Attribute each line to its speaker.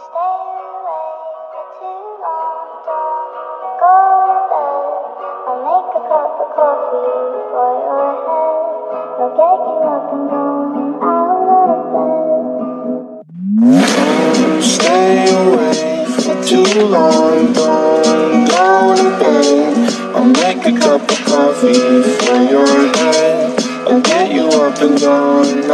Speaker 1: Stay away for too long, don't go to bed. I'll make a cup of coffee for your head. I'll get you up and going